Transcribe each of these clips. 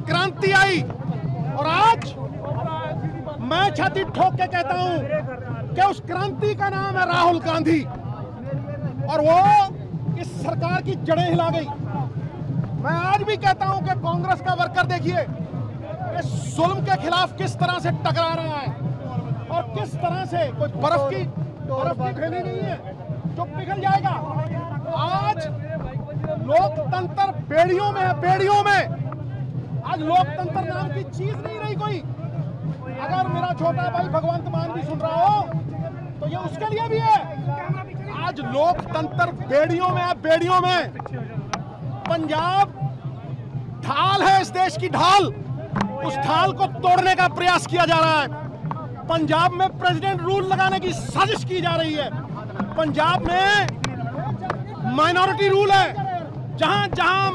क्रांति आई। और आज मैं छाती ठोक के कहता हूं कि उस क्रांति का नाम है राहुल गांधी, और वो इस सरकार की जड़ें हिला गई। मैं आज भी कहता हूं कि कांग्रेस का वर्कर देखिए इस जुल्म के खिलाफ किस तरह से टकरा रहा है, और किस तरह से कोई बर्फ की थैली नहीं है जो पिघल जाएगा। आज लोकतंत्र बेड़ियों में है, बेड़ियों में। आज लोकतंत्र नाम की चीज नहीं रही कोई। अगर मेरा छोटा भाई भगवंत मान भी सुन रहा हो तो ये उसके लिए भी है। आज लोकतंत्र बेड़ियों में है, बेड़ियों में। पंजाब ढाल है, इस देश की ढाल, उस ढाल को तोड़ने का प्रयास किया जा रहा है। पंजाब में प्रेसिडेंट रूल लगाने की साजिश की जा रही है। पंजाब में माइनॉरिटी रूल है। जहां जहां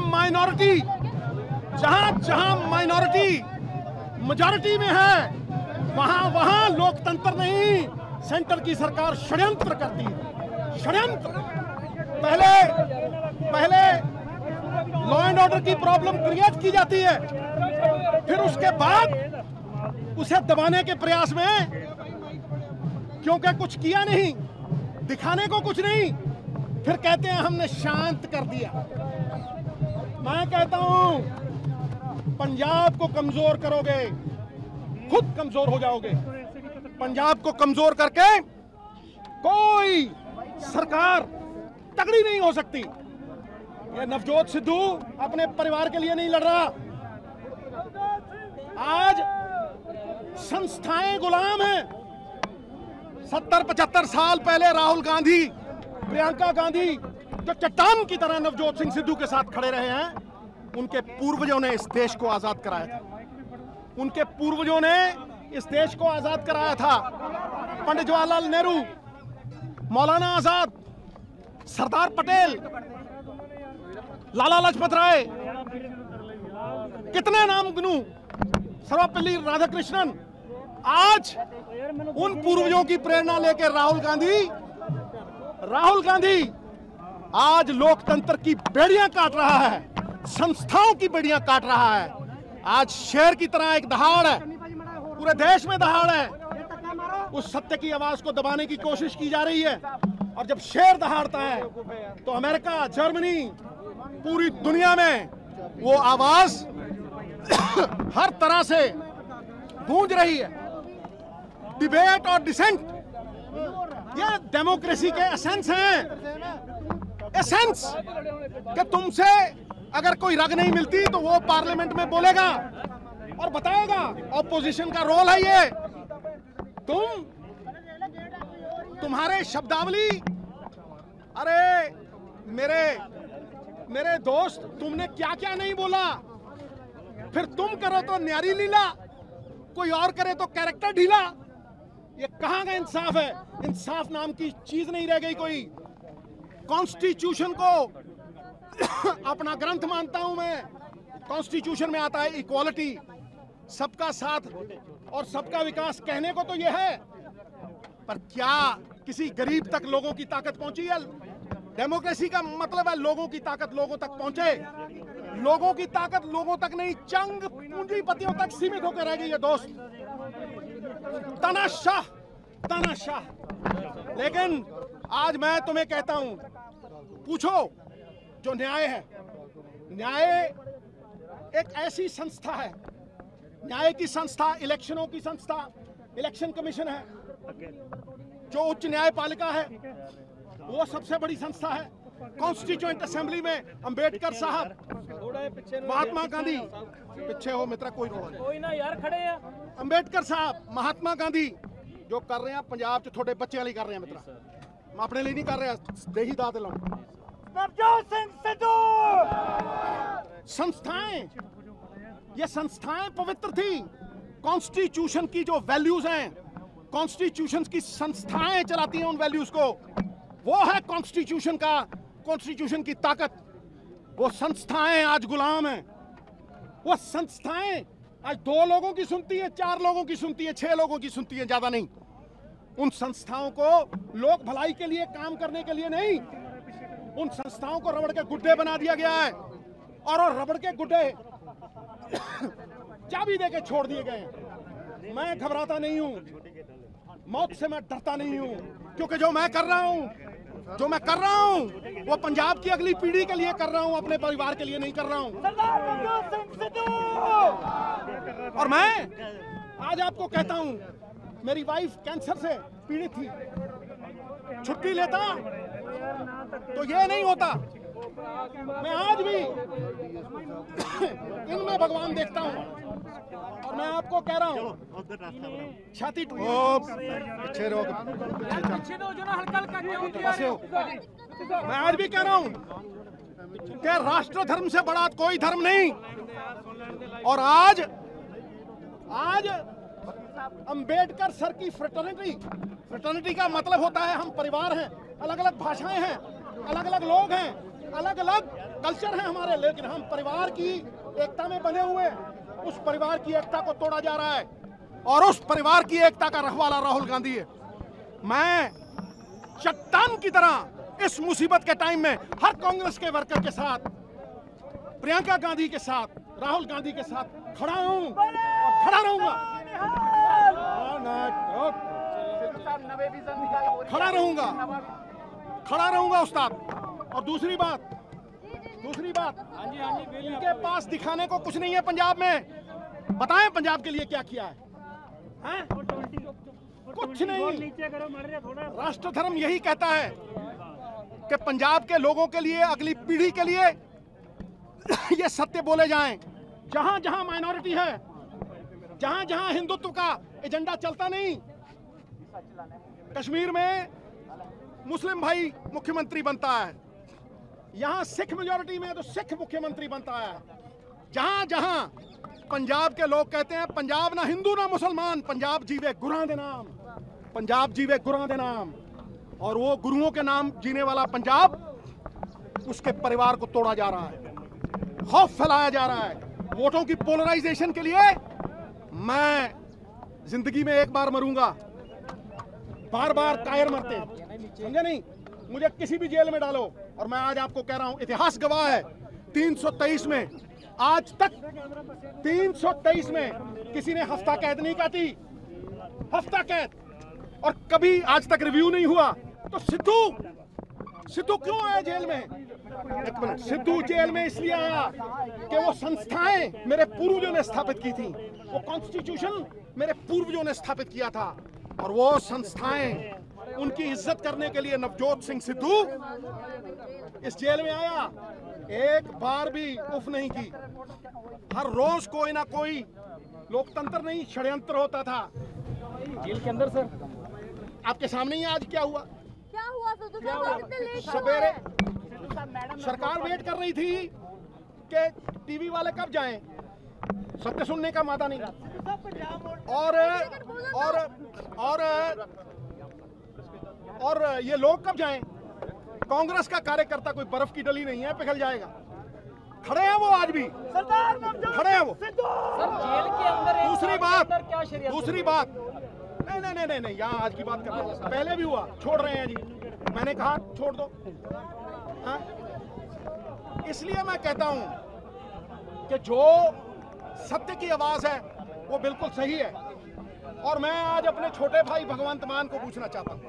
माइनॉरिटी मेजॉरिटी में है, वहां वहां लोकतंत्र नहीं, सेंटर की सरकार षड्यंत्र करती है। षड्यंत्र पहले लॉ एंड ऑर्डर की प्रॉब्लम क्रिएट की जाती है, फिर उसके बाद उसे दबाने के प्रयास में, क्योंकि कुछ किया नहीं, दिखाने को कुछ नहीं, फिर कहते हैं हमने शांत कर दिया। मैं कहता हूं पंजाब को कमजोर करोगे, खुद कमजोर हो जाओगे। पंजाब को कमजोर करके कोई सरकार तगड़ी नहीं हो सकती। ये नवजोत सिद्धू अपने परिवार के लिए नहीं लड़ रहा। आज संस्थाएं गुलाम हैं। 70-75 साल पहले राहुल गांधी, प्रियंका गांधी जो चट्टान की तरह नवजोत सिंह सिद्धू के साथ खड़े रहे हैं, उनके पूर्वजों ने इस देश को आजाद कराया था। उनके पूर्वजों ने इस देश को आजाद कराया था। पंडित जवाहरलाल नेहरू, मौलाना आजाद, सरदार पटेल, लाला लाजपत राय, कितने नाम गिनूं, सर्वपल्ली राधाकृष्णन। आज उन पूर्वजों की प्रेरणा लेकर राहुल गांधी आज लोकतंत्र की बेड़ियां काट रहा है, संस्थाओं की बेड़ियां काट रहा है। आज शेर की तरह एक दहाड़ है, पूरे देश में दहाड़ है। उस सत्य की आवाज को दबाने की कोशिश की जा रही है, और जब शेर दहाड़ता है तो अमेरिका, जर्मनी, पूरी दुनिया में वो आवाज हर तरह से गूंज रही है। डिबेट और डिसेंट, ये डेमोक्रेसी के एसेंस हैं। एसेंस कि तुमसे अगर कोई रग नहीं मिलती तो वो पार्लियामेंट में बोलेगा और बताएगा। ऑपोजिशन का रोल है ये। तुम्हारे शब्दावली, अरे मेरे दोस्त, तुमने क्या क्या नहीं बोला, फिर तुम करो तो न्यारी लीला, कोई और करे तो कैरेक्टर ढीला। ये कहां का इंसाफ है? इंसाफ नाम की चीज नहीं रह गई कोई। कॉन्स्टिट्यूशन को अपना ग्रंथ मानता हूं मैं। कॉन्स्टिट्यूशन में आता है इक्वालिटी, सबका साथ और सबका विकास। कहने को तो यह है, पर क्या किसी गरीब तक लोगों की ताकत पहुंची है? डेमोक्रेसी का मतलब है लोगों की ताकत लोगों तक पहुंचे। लोगों की ताकत लोगों तक नहीं, चंग पूंजीपतियों तक सीमित होकर रह गई है दोस्त। तानाशाह। लेकिन आज मैं तुम्हें कहता हूं, पूछो जो न्याय है। न्याय एक ऐसी संस्था है, न्याय की संस्था, इलेक्शनों की संस्था, इलेक्शन कमीशन है। जो उच्च न्यायपालिका है वो सबसे बड़ी संस्था है। कॉन्स्टिट्यूएंट असेंबली में अंबेडकर साहब, महात्मा गांधी, पीछे हो मित्रा, कोई कोई ना यार, खड़े हैं। अंबेडकर साहब, महात्मा गांधी जो कर रहे हैं पंजाब च थोड़े बच्चे वाली कर रहे हैं मित्रा, हम अपने लिए नहीं कर रहे हैं। देही दाद लो नवजोत सिंह सिद्धू। संस्थाएं, ये संस्थाएं पवित्र थी। कॉन्स्टिट्यूशन की जो वैल्यूज हैं, कॉन्स्टिट्यूशन की संस्थाएं चलाती हैं उन वैल्यूज को। वो है कॉन्स्टिट्यूशन का, कॉन्स्टिट्यूशन की ताकत। वो संस्थाएं आज गुलाम हैं। वो संस्थाएं आज 2 लोगों की सुनती है, 4 लोगों की सुनती है, 6 लोगों की सुनती है, ज्यादा नहीं। उन संस्थाओं को लोक भलाई के लिए काम करने के लिए नहीं, उन संस्थाओं को रबड़ के गुड्डे बना दिया गया है। और रबड़ के गुड्डे भी देके छोड़ दिए गए हैं। मैं घबराता नहीं हूं, मौत से मैं डरता नहीं हूं, क्योंकि जो मैं कर रहा हूं वो पंजाब की अगली पीढ़ी के लिए कर रहा हूं, अपने परिवार के लिए नहीं कर रहा हूं। और मैं आज आपको कहता हूं, मेरी वाइफ कैंसर से पीड़ित थी, छुट्टी लेता तो ये नहीं होता। मैं आज भी इनमें भगवान देखता हूं, और मैं आपको कह रहा हूं, छाती पीछे रोक, मैं आज भी कह रहा हूं कि राष्ट्र धर्म से बड़ा कोई धर्म नहीं। और आज अंबेडकर सर की फ्रेटर्निटी का मतलब होता है हम परिवार हैं, अलग अलग भाषाएं हैं, अलग अलग लोग हैं, अलग अलग कल्चर हैं हमारे, लेकिन हम परिवार की एकता में बंधे हुए। उस परिवार की एकता को तोड़ा जा रहा है, और उस परिवार की एकता का रखवाला राहुल गांधी है। मैं चट्टान की तरह इस मुसीबत के टाइम में हर कांग्रेस के वर्कर के साथ, प्रियंका गांधी के साथ, राहुल गांधी के साथ खड़ा हूं और खड़ा रहूंगा, खड़ा रहूंगा उस्ताद। और दूसरी बात, इनके पास दिखाने को कुछ नहीं है पंजाब में। बताएं पंजाब के लिए क्या किया है? कुछ नहीं। राष्ट्र धर्म यही कहता है कि पंजाब के लोगों के लिए, अगली पीढ़ी के लिए ये सत्य बोले जाएं। जहां जहां माइनॉरिटी है, जहां जहां हिंदुत्व का एजेंडा चलता नहीं, कश्मीर में मुस्लिम भाई मुख्यमंत्री बनता है, यहां सिख मेजॉरिटी में तो सिख मुख्यमंत्री बनता है। जहां जहां पंजाब के लोग कहते हैं पंजाब ना हिंदू ना मुसलमान, पंजाब जीवे गुरां दे नाम, पंजाब जीवे गुरां दे नाम। और वो गुरुओं के नाम जीने वाला पंजाब, उसके परिवार को तोड़ा जा रहा है, खौफ फैलाया जा रहा है, वोटों की पोलराइजेशन के लिए। मैं जिंदगी में एक बार मरूंगा, बार बार कायर मरते, समझे नहीं? मुझे किसी भी जेल में डालो, और मैं आज आपको कह रहा हूं, इतिहास गवाह है, 323 में आज तक 323 में किसी ने हफ्ता कैद नहीं काटी, हफ्ता कैद, और कभी आज तक रिव्यू नहीं हुआ। तो सिद्धू क्यों आया जेल में? एक मिनट, सिद्धू जेल में इसलिए आया कि वो संस्थाएं मेरे पूर्वजों ने स्थापित की थी, वो कॉन्स्टिट्यूशन मेरे पूर्वजों ने स्थापित किया था, और वो संस्थाएं, उनकी इज्जत करने के लिए नवजोत सिंह सिद्धू इस जेल में आया, एक बार भी उफ नहीं की। हर रोज कोई ना कोई लोकतंत्र नहीं, षड्यंत्र होता था जेल के अंदर। सर आपके सामने ही आज क्या हुआ सवेरे सरकार वेट कर रही थी कि टीवी वाले कब जाएं, सत्य सुनने का माता नहीं। और ये लोग कब जाएं? कांग्रेस का कार्यकर्ता कोई बर्फ की डली नहीं है, पिघल जाएगा। खड़े हैं वो, आज भी खड़े हैं वो। जेल के अंदर दूसरी बात नहीं, यहाँ आज की बात कर रहे हैं, पहले भी हुआ, छोड़ रहे हैं जी, मैंने कहा छोड़ दो। हाँ? इसलिए मैं कहता हूं कि जो सत्य की आवाज है वो बिल्कुल सही है। और मैं आज अपने छोटे भाई भगवंत मान को पूछना चाहता हूं,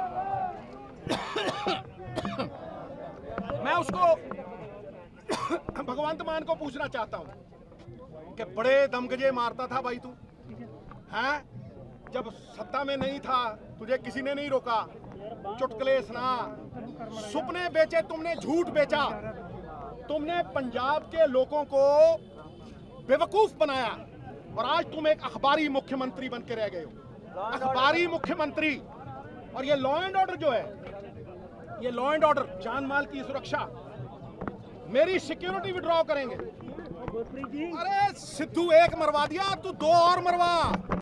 मैं उसको भगवंत मान को पूछना चाहता हूं कि बड़े दमगजे मारता था भाई तू, हैं? जब सत्ता में नहीं था तुझे किसी ने नहीं रोका, चुटकुले सुना, सुपने बेचे तुमने, झूठ बेचा, तुमने पंजाब के लोगों को बेवकूफ बनाया, और आज तुम एक अखबारी मुख्यमंत्री बन के रह गए हो, अखबारी मुख्यमंत्री। और ये लॉ एंड ऑर्डर जो है, ये लॉ एंड ऑर्डर, जान माल की सुरक्षा, मेरी सिक्योरिटी विड्रॉ करेंगे। अरे सिद्धू एक मरवा दिया, तू दो और मरवा।